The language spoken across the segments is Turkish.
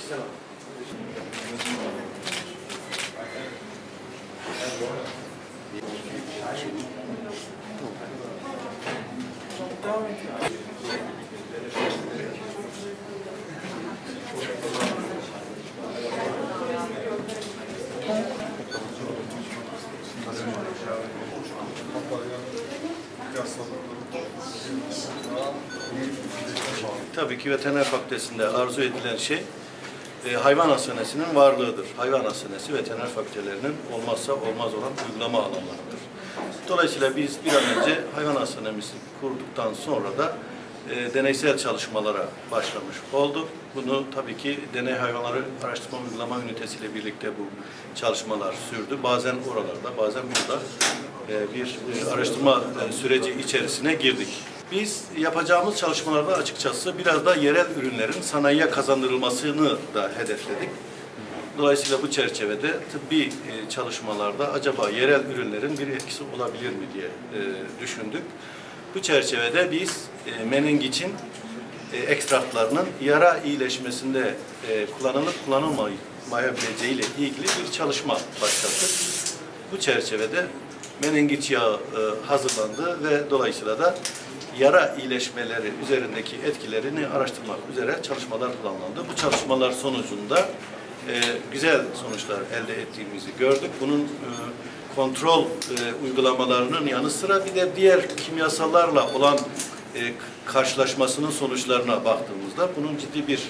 Tabii ki veteriner fakültesinde arzu edilen şey hayvan hastanesinin varlığıdır. Hayvan hastanesi veteriner fakültelerinin olmazsa olmaz olan uygulama alanlarıdır. Dolayısıyla biz bir an önce hayvan hastanemizi kurduktan sonra da deneysel çalışmalara başlamış olduk. Bunu tabii ki deney hayvanları araştırma uygulama ünitesiyle birlikte bu çalışmalar sürdü. Bazen oralarda, bazen burada bir araştırma süreci içerisine girdik. Biz yapacağımız çalışmalarda açıkçası biraz da yerel ürünlerin sanayiye kazandırılmasını da hedefledik. Dolayısıyla bu çerçevede tıbbi çalışmalarda acaba yerel ürünlerin bir etkisi olabilir mi diye düşündük. Bu çerçevede biz menengiçin ekstratlarının yara iyileşmesinde kullanılıp kullanılmayabileceği ile ilgili bir çalışma başlattık. Bu çerçevede menengiç yağı hazırlandı ve dolayısıyla da yara iyileşmeleri üzerindeki etkilerini araştırmak üzere çalışmalar planlandı. Bu çalışmalar sonucunda güzel sonuçlar elde ettiğimizi gördük. Bunun kontrol uygulamalarının yanı sıra bir de diğer kimyasallarla olan karşılaşmasının sonuçlarına baktığımızda bunun ciddi bir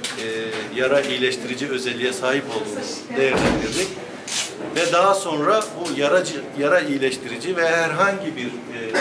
yara iyileştirici özelliğe sahip olduğunu değerlendirdik. Ve daha sonra bu yara iyileştirici ve herhangi bir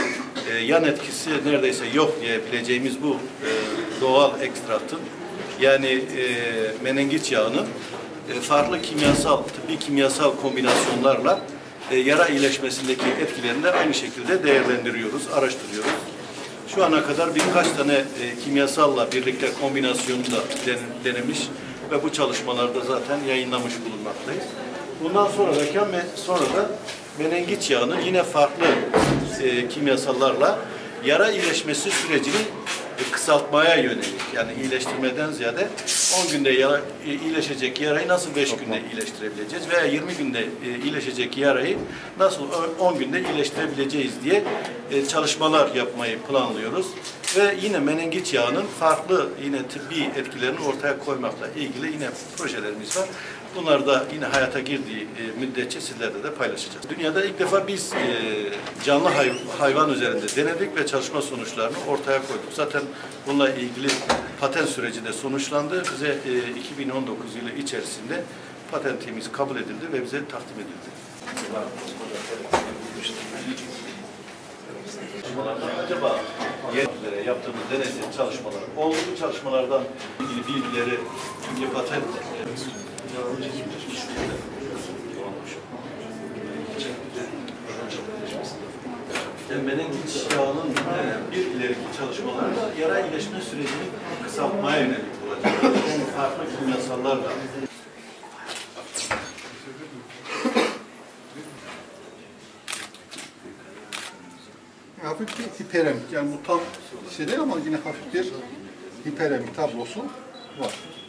yan etkisi neredeyse yok diyebileceğimiz bu doğal ekstratın yani menengiç yağının farklı tıbbi kimyasal kombinasyonlarla yara iyileşmesindeki etkilerini de aynı şekilde değerlendiriyoruz, araştırıyoruz. Şu ana kadar birkaç tane kimyasalla birlikte kombinasyonu da denemiş ve bu çalışmalarda zaten yayınlamış bulunmaktayız. Bundan sonra da menengiç yağının yine farklı kimyasallarla yara iyileşmesi sürecini kısaltmaya yönelik, yani iyileştirmeden ziyade 10 günde iyileşecek yarayı nasıl 5 günde iyileştirebileceğiz veya 20 günde iyileşecek yarayı nasıl 10 günde iyileştirebileceğiz diye çalışmalar yapmayı planlıyoruz. Ve yine menengiç yağının farklı yine tıbbi etkilerini ortaya koymakla ilgili yine projelerimiz var. Bunlar da yine hayata girdiği müddetçe sizlerle de paylaşacağız. Dünyada ilk defa biz canlı hayvan üzerinde denedik ve çalışma sonuçlarını ortaya koyduk. Zaten bununla ilgili patent süreci de sonuçlandı. Bize 2019 yılı içerisinde patentimiz kabul edildi ve bize takdim edildi. Acaba yaptığımız deneysel çalışmalar oldu. Bu çalışmalardan ilgili bilgileri patent menengiç yağının bir ileriki çalışmalarda yara iyileşme sürecini kısaltmaya yönelik olacak. Yani farklı kimyasallarla. Hafif bir hiperemik, yani bu tam şey değil ama yine hafif bir hiperemik tablosu var.